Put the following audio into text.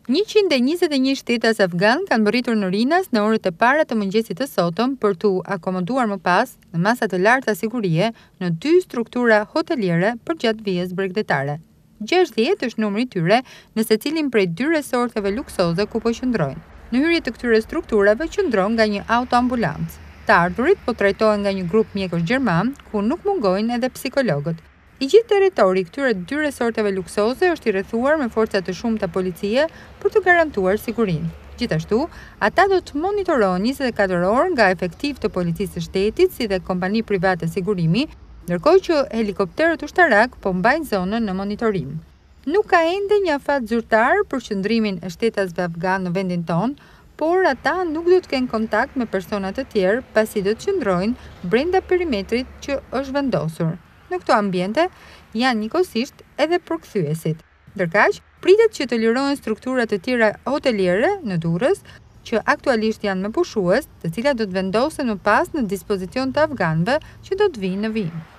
121 shtetas afgan kanë mbërritur në Rinas në orët e para të mëngjesit të sotëm për t'u akomoduar më pas në masa të larta sigurie në 2 struktura hoteliere përgjatë vijës bregdetare. 60 është numri i tyre në secilin prej 2 resorteve luksoze ku po qëndrojnë. Në hyrje të këtyre strukturave qëndron nga një autoambulancë. Të ardhurit po trajtohen nga një grup mjekësh gjerman, ku nuk mungojnë edhe psikologët. I gjithë territori këtyre 2 resorteve luksoze është i rrethuar me forca të shumta policie për të garantuar sigurinë. Gjithashtu, ata do të monitorohen 24 orë nga efektiv të policisë së shtetit si dhe kompani private sigurimi, ndërkohë që helikopterët ushtarak po mbajnë zonën në monitorim. Nuk ka ende një afat zyrtar për qëndrimin e shtetasve afgan në vendin tonë, por ata nuk do të kenë kontakt me persona të tjerë pasi do të qëndrojnë brenda perimetrit që është vendosur. Në këto ambiente janë njëkohësisht edhe përkthyesit. Ndërkaq, pritet që të lirohen struktura të tjera hoteliere në Durrës, që aktualisht janë me pushues, të cilat do të vendosen më pas në dispozicion të afganëve që do të vinë në vijim.